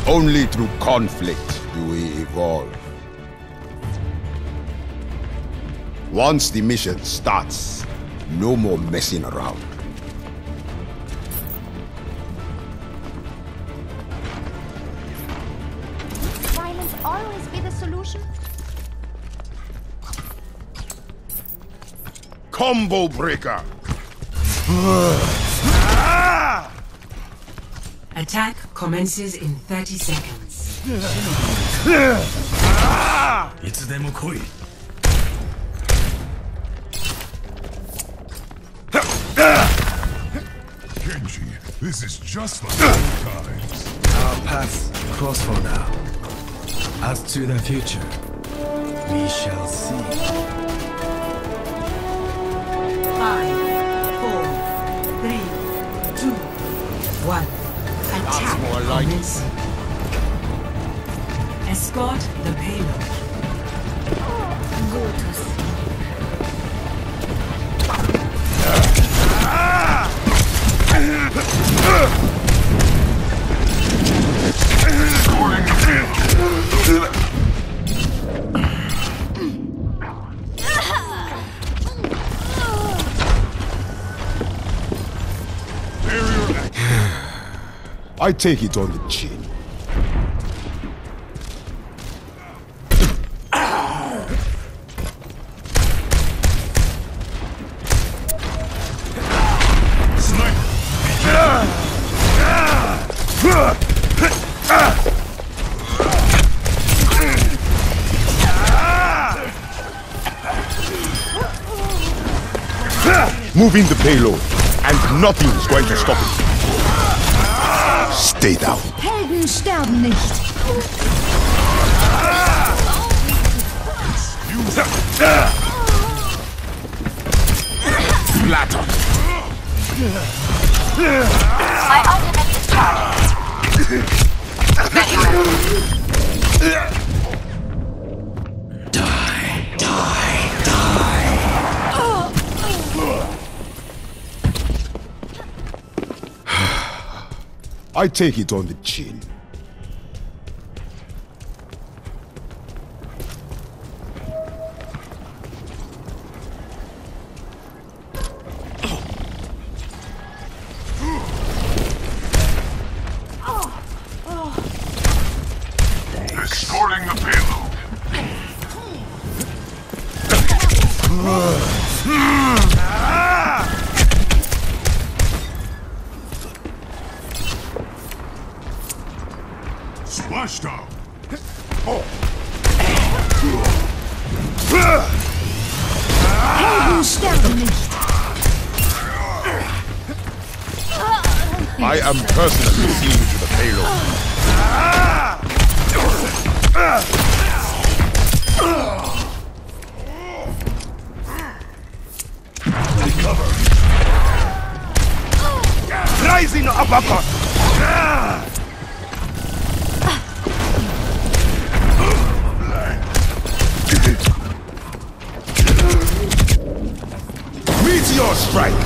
Only through conflict do we evolve. Once the mission starts, no more messing around. Violence always be the solution? Combo breaker! Attack commences in 30 seconds. いつでも来い。Kenji, this is just like old times. Our paths cross for now. As to the future, we shall see. 5, 4, 3, 2, 1. Attack more like it. commencing. Escort the payload. I take it on the chin. Moving the payload, and nothing's going to stop it. Stay down. Helden sterben nicht. Splatter. My ultimate is charged. Very well. I take it on the chin. Escorting the payload. Splashdown. Helden sterben nicht. I am personally seeing to the payload. Rising uppercut! Meteor strike!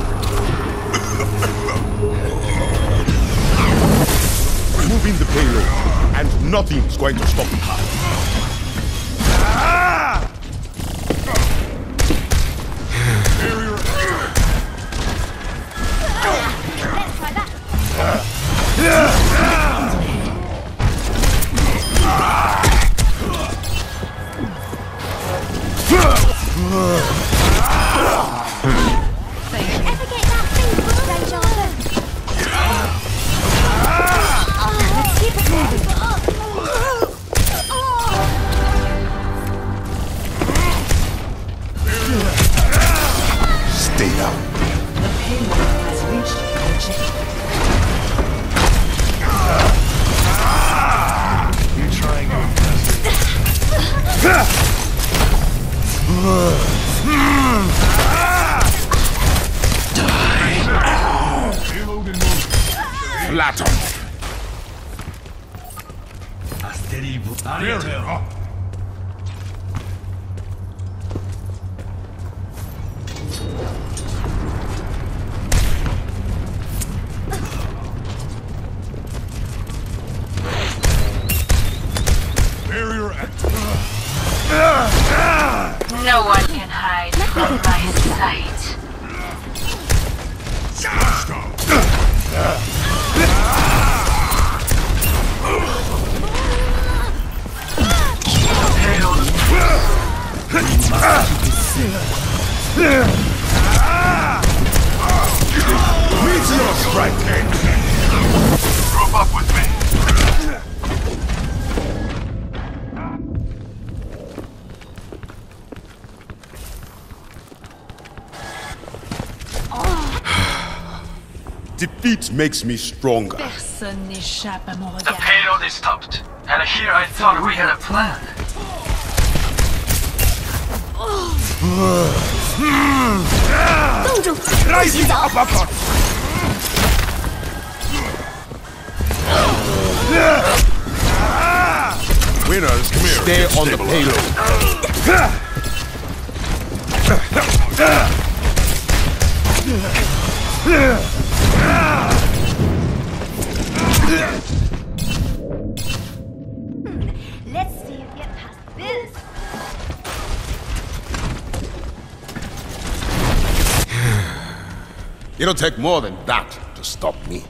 Moving the payload, and nothing's going to stop it. Ever get that thing deja vu? Let's keep it moving. Stay down. The payload has reached objective. You're trying to impress me. Payload in motion. Flatter. Very up. hide from my sight. Meteor strike! Group up with me. Defeat makes me stronger. Personne n'échappe à mon The regard. payload is stopped, and here I thought we had a plan. Rising uppercut! Winners, stay on the payload. Let's see you get past this. It'll take more than that to stop me.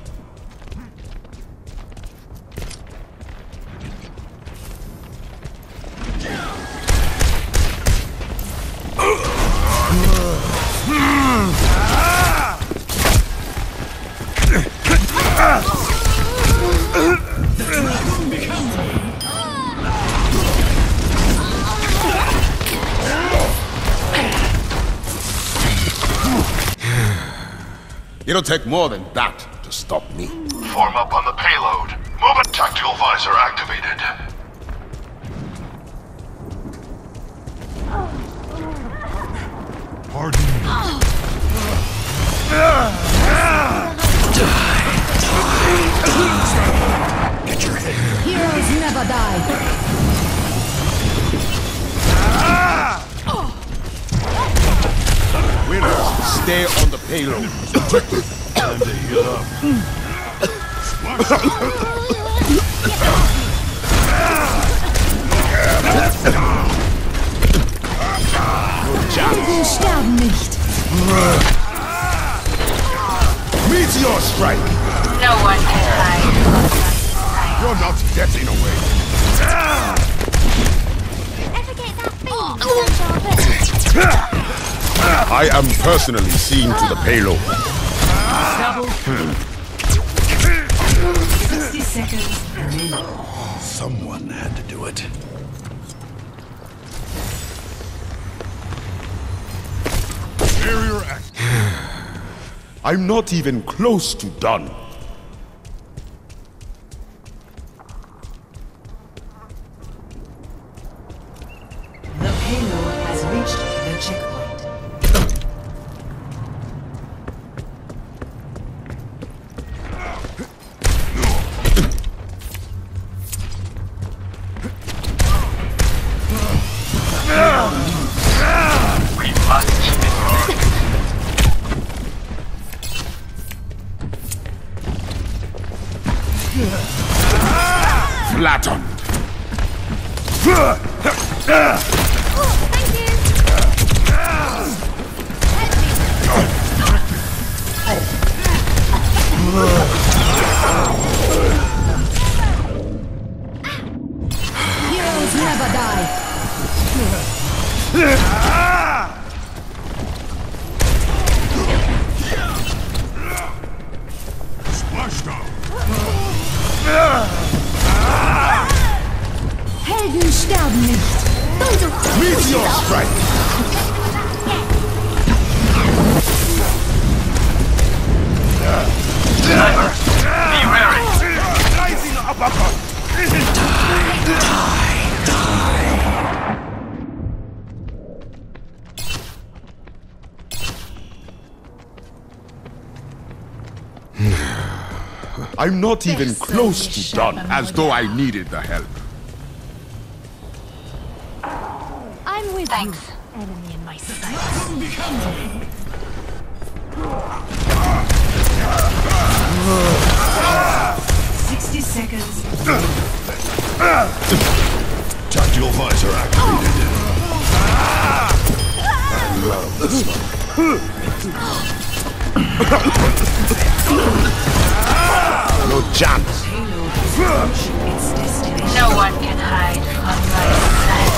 It'll take more than that to stop me. Form up on the payload. Move it. Tactical visor activated. Pardon me. Get your head here. Heroes never die. Winners, stay on the payload. Time to heal up. Helden sterben nicht. Meteor strike! No one can hide from my sight. You're not getting away. Ever get that feeling? I am personally seen to the payload. Double kill. 60 seconds remaining. Someone had to do it. Barrier act. I'm not even close to done. The payload has reached the checkpoint. We must keep it moving. Flattened. Heroes never die. Splashdown. Helden sterben nicht. Meteor strike! Sniper, be wary. Rising uppercut! I'm not even close to done, as though I needed the help. I'm with Thanks. you. Enemy in my sight. 60 seconds. Tactical visor activated. No chance. No one can hide from my sight.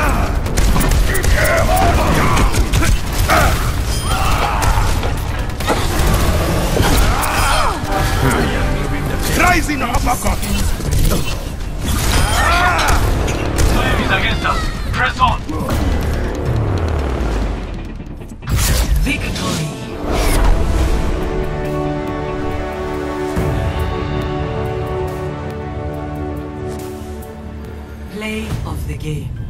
Rising uppercut. Time is against us. Press on. Victory. Play of the game.